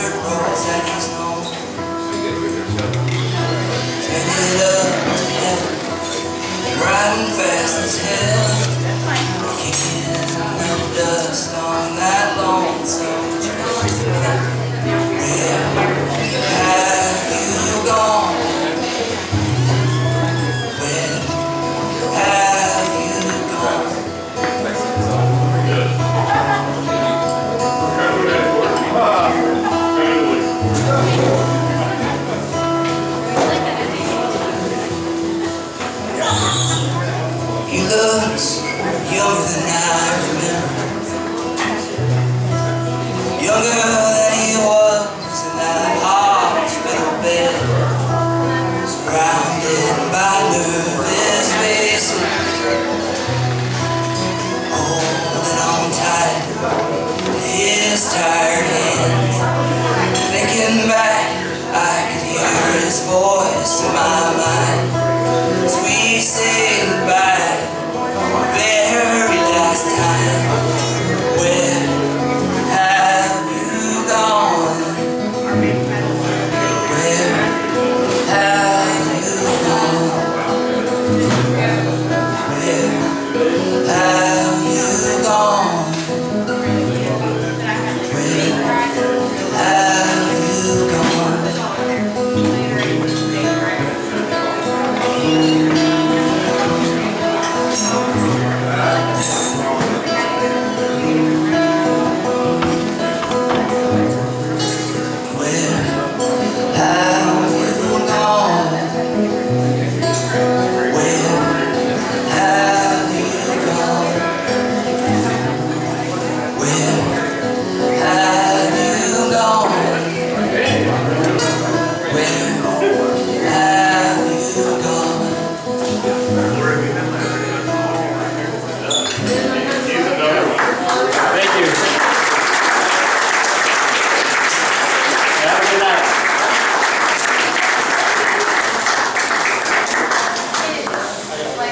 dirt roads that he's known. Headed up to heaven, riding fast as hell, kicking the dust on that lonesome trail. Where have you gone? Where have you gone? He looks younger than I remember, younger than he was in that hospital bed, surrounded by nervous faces, holding on tight to his tired hands. Thinking back, I could hear his voice in my mind.